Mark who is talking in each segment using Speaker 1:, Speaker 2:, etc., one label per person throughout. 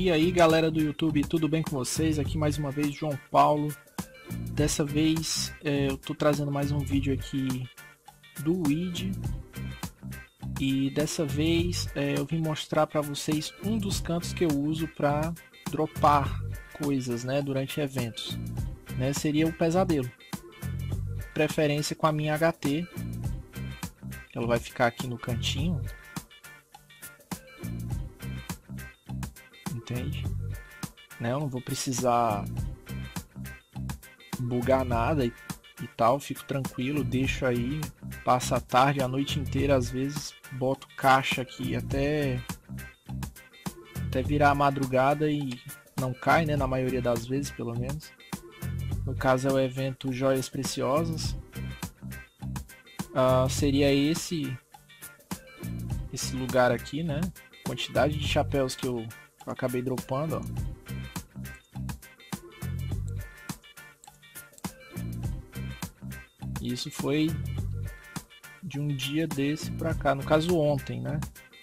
Speaker 1: E aí galera do YouTube, tudo bem com vocês? Aqui mais uma vez João Paulo. Dessa vez eu tô trazendo mais um vídeo aqui do Weed. E dessa vez eu vim mostrar para vocês um dos cantos que eu uso para dropar coisas, né, durante eventos, né? Seria o pesadelo, preferência com a minha HT. Ela vai ficar aqui no cantinho, entende? Né? Eu não vou precisar bugar nada e tal, fico tranquilo, deixo aí, passa a tarde, a noite inteira, às vezes boto caixa aqui até virar a madrugada e não cai, né? Na maioria das vezes, pelo menos. No caso é o evento Joias Preciosas. Seria esse lugar aqui, né? Quantidade de chapéus que eu acabei dropando, ó. Isso foi de um dia desse pra cá, no caso ontem, né?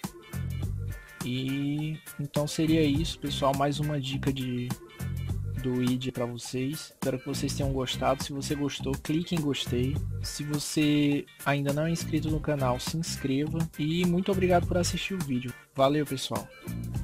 Speaker 1: E então seria isso, pessoal, mais uma dica do Weed para vocês. Espero que vocês tenham gostado. Se você gostou, clique em gostei. Se você ainda não é inscrito no canal, se inscreva. E muito obrigado por assistir o vídeo. Valeu, pessoal!